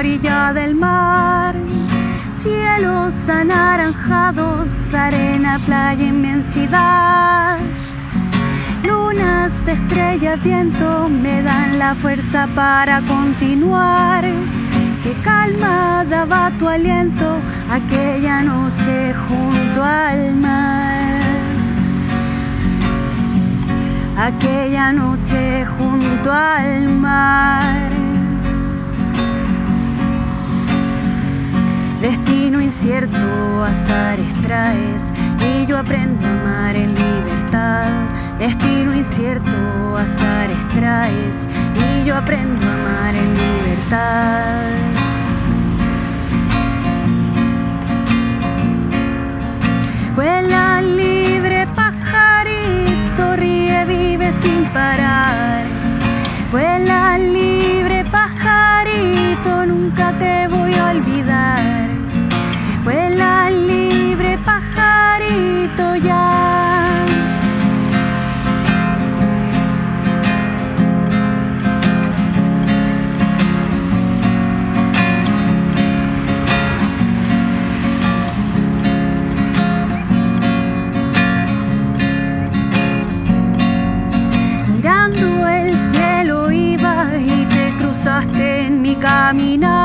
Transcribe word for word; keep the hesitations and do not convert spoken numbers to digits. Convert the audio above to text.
orilla del mar. Cielos anaranjados, arena, playa, inmensidad. Lunas, estrellas, viento me dan la fuerza para continuar. Qué calma daba tu aliento aquella noche junto al mar. Aquella noche junto al mar. Destino incierto, azares traes y yo aprendo a amar en libertad. Destino incierto, azares traes y yo aprendo a amar en libertad. Vuela libre pajarito, ríe, vive sin parar. Vuela libre pajarito, nunca te voy a olvidar. Vuela libre pajarito ya. Mirando el cielo iba y te cruzaste en mi caminar.